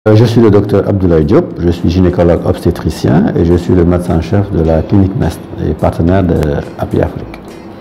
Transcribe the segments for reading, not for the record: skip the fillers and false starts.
Je suis le docteur Abdoulaye Diop, je suis gynécologue obstétricien et je suis le médecin-chef de la clinique Nest et partenaire de Happy Afrique.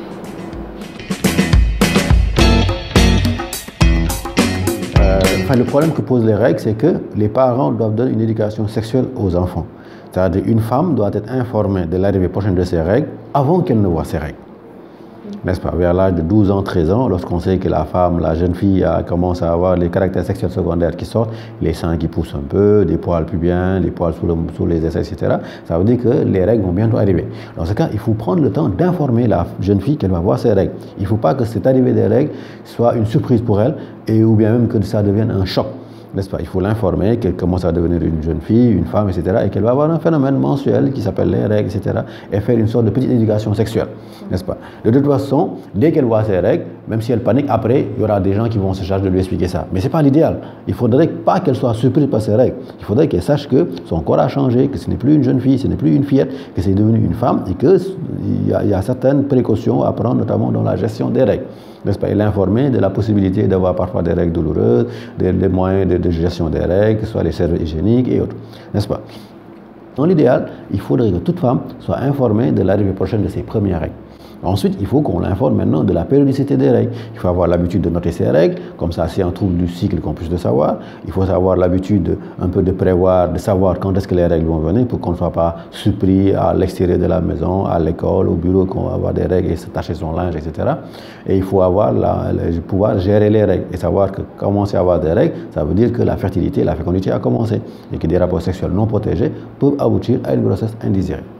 Le problème que posent les règles, c'est que les parents doivent donner une éducation sexuelle aux enfants. C'est-à-dire qu'une femme doit être informée de l'arrivée prochaine de ses règles avant qu'elle ne voie ses règles. N'est-ce pas? Vers l'âge de 12 ans, 13 ans, lorsqu'on sait que la femme, la jeune fille commence à avoir les caractères sexuels secondaires qui sortent, les seins qui poussent un peu, des poils pubiens, des poils sous les aisselles, etc., ça veut dire que les règles vont bientôt arriver. Dans ce cas, il faut prendre le temps d'informer la jeune fille qu'elle va voir ses règles. Il ne faut pas que cette arrivée des règles soit une surprise pour elle, ou bien même que ça devienne un choc. N'est-ce pas? Il faut l'informer qu'elle commence à devenir une jeune fille, une femme, etc. et qu'elle va avoir un phénomène mensuel qui s'appelle les règles, etc. et faire une sorte de petite éducation sexuelle. N'est-ce pas? De toute façon, dès qu'elle voit ses règles, même si elle panique, après, il y aura des gens qui vont se charger de lui expliquer ça. Mais ce n'est pas l'idéal. Il ne faudrait pas qu'elle soit surprise par ses règles. Il faudrait qu'elle sache que son corps a changé, que ce n'est plus une jeune fille, ce n'est plus une fillette, que c'est devenu une femme et qu'il y a certaines précautions à prendre, notamment dans la gestion des règles. N'est-ce pas? Et l'informer de la possibilité d'avoir parfois des règles douloureuses, des moyens de gestion des règles, que ce soit les serviettes hygiéniques et autres. N'est-ce pas? Dans l'idéal, il faudrait que toute femme soit informée de l'arrivée prochaine de ses premières règles. Ensuite, il faut qu'on l'informe maintenant de la périodicité des règles. Il faut avoir l'habitude de noter ses règles, comme ça c'est un trouble du cycle qu'on puisse le savoir. Il faut avoir l'habitude un peu de prévoir, de savoir quand est-ce que les règles vont venir pour qu'on ne soit pas surpris à l'extérieur de la maison, à l'école, au bureau, qu'on va avoir des règles et se tacher son linge, etc. Et il faut avoir pouvoir gérer les règles et savoir que commencer à avoir des règles, ça veut dire que la fertilité, la fécondité a commencé et que des rapports sexuels non protégés peuvent aboutir à une grossesse indésirée.